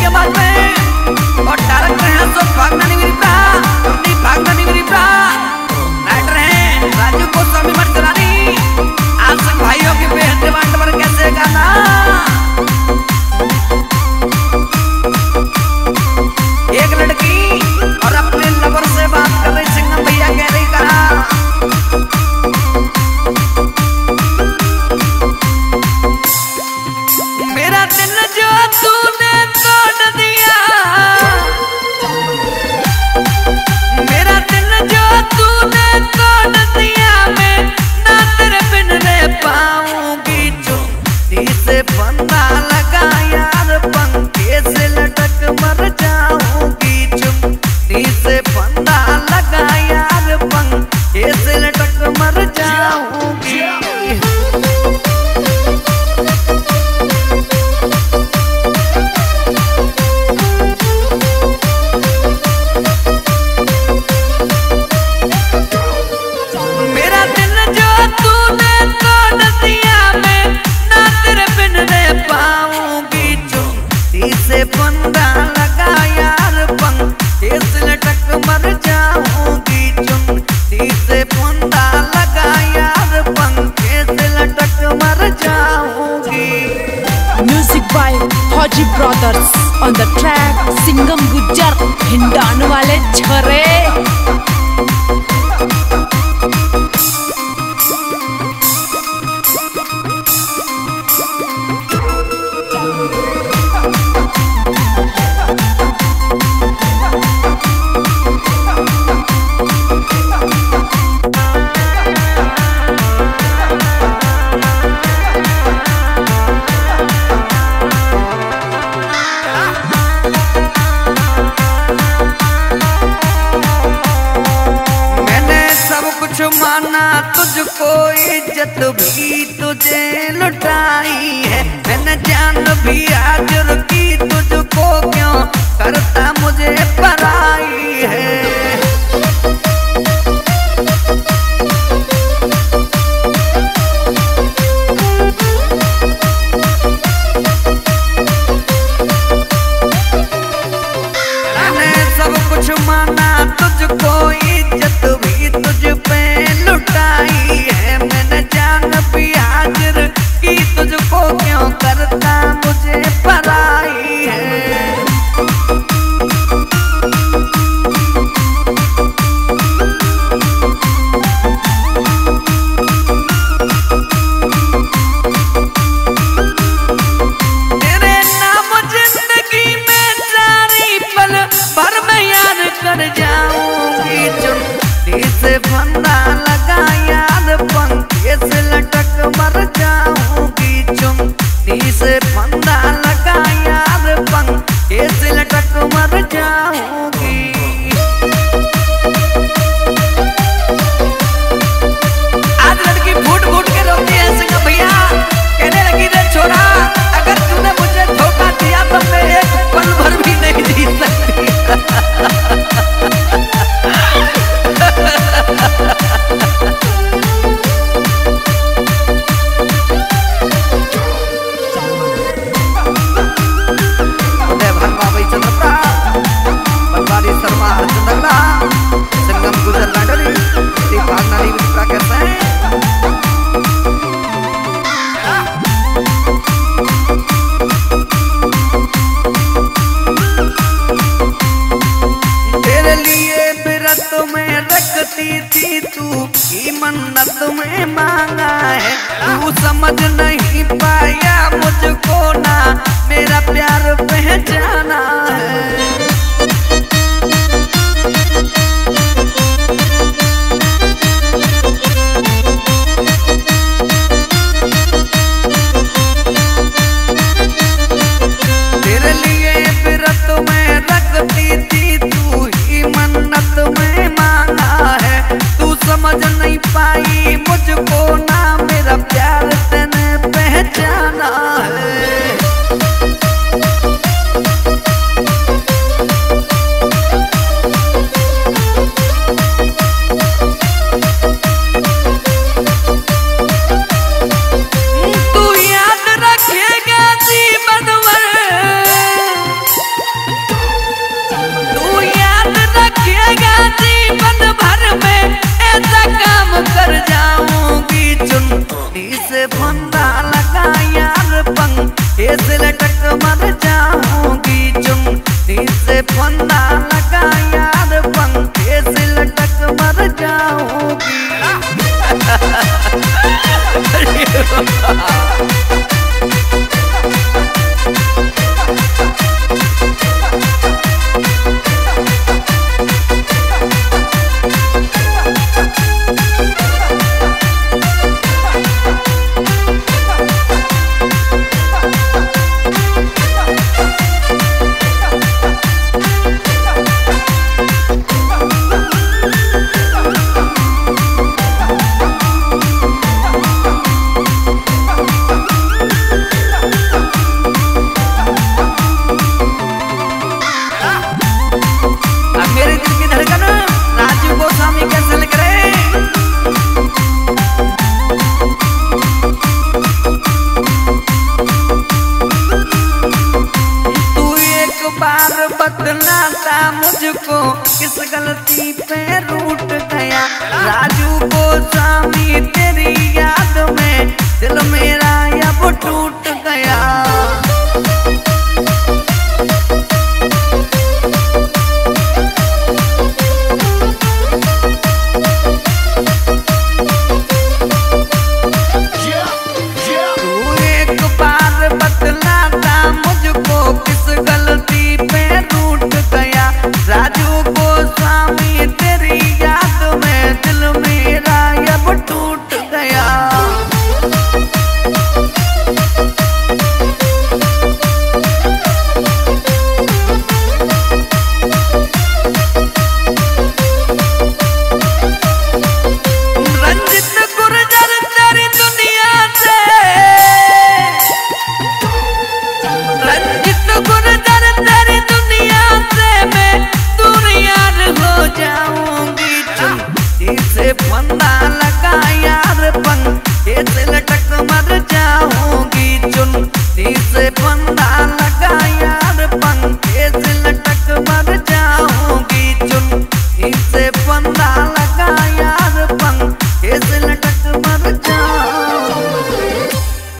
आवाज में और डायरेक्टर हैं सो भागना नहीं मेरी प्रा, नहीं भागना नहीं मेरी प्रा। राइटर हैं राजू गोस्वामी मर्चरानी। आज तक भाइयों के बेहद डिमांड पर कैसे गाना। एक लड़की और अपने लवर से बात कर रही सिंगम भैया कह रही कहा मेरा दिल जो तूने तोड़ दिया, मेरा दिल जो तूने तोड़ दिया, मैं ना तेरे बिन रह पाऊंगी। चुन्नी से फंदा लगा यार पंखे से लटक मर जाऊंगी। चुन्नी से फंदा लगा यार पंखे से लटक मर जाऊंगी। से फंदा लगा यार पंखे से लटक मर जाऊंगी। चुन्नी से फंदा लगा यार पंखे से लटक मर जाऊंगी। म्यूजिक बाय फौजी brothers on the track Singham Gujjar Hindaun वाले छरे। माना तुझको इज्जत भी तुझे लुटाई है, मैंने जान भी हाजिर की तुझको क्यों करता मुझे पराई है। मैंने सब कुछ माना तुझको इज्जत भी तुझ पे लुटाई है, मैंने जान भी हाजिर की तुझको क्यों करता मुझे पराई है। तेरे नाम जिंदगी में सारी पल भर में याद कर जाऊंगी। चुन्नी से फंदा लगा यार पंखे से लटक मर जाऊंगी। चुन्नी से फंदा लगा यार पंखे से लटक मर जाऊंगी। आज लड़की फूट फूट के रोती है सिंगम भैया, कहने लगी रे छोरा अगर तूने मुझे धोखा दिया तो मैं एक पल भर भी नहीं जी सकती। सिंगम गुजर लाडली भागना नहीं मित्रा कैसे हैं। तेरे लिए व्रत में रखती थी तू की मन्नत में मांगा है, तू समझ नहीं पाया मुझको ना मेरा प्यार पहचाना है। तेरे लिए व्रत में रखती थी तू ही मन्नत में मांगा है, तू समझ नहीं पाई मुझको ना मेरा प्यार तूने पहचाना है। से फंदा लगा यार पंखे से लटक मर जाऊंगी। बदलाता मुझको किस गलती पे रूठ गया राजू गोस्वामी तेरी याद में दिल मेरा अब टूट गया। तू एक बार बदलाता मुझको किस गलती पे रूठ गया राजू गोस्वामी तेरी याद में दिल मेरा अब टूट गया। रंजित गुर्जर तेरी दुनिया से रंजित गुर्जर तेरी दुनिया से मैं दूर यार हो जाऊंगी। चुनरी से फंदा लगा यार पंखे से लटक मर जाऊंगी। चुनरी से फंदा